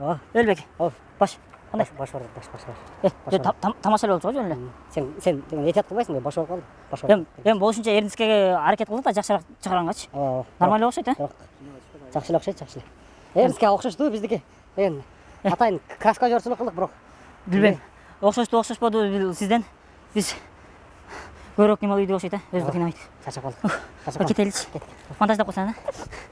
Өлбек. Баш. Қандай? Баш бар, баш. Тамаша болчу го жөн эле. Сен этият кылбайсың бе? Баш бар калды. Баш бар. Эми болушунча Эрдискеге аракет кылдык да жакшыраак чыгаргангачы. Нормально окшойт, а? Жакшы окшойт, жакшы. Эрдискеге окшошту биздики. Эми атайын краска жорчулук кылдык, бирок. Билбейм. Окшошту, окшошподу сизден. Биз көбүрөөк неме үйдү окшойт, а? Өзү кыйнабайт. Чачап калдык. Кетеличи. Монтаждап койсоң, а?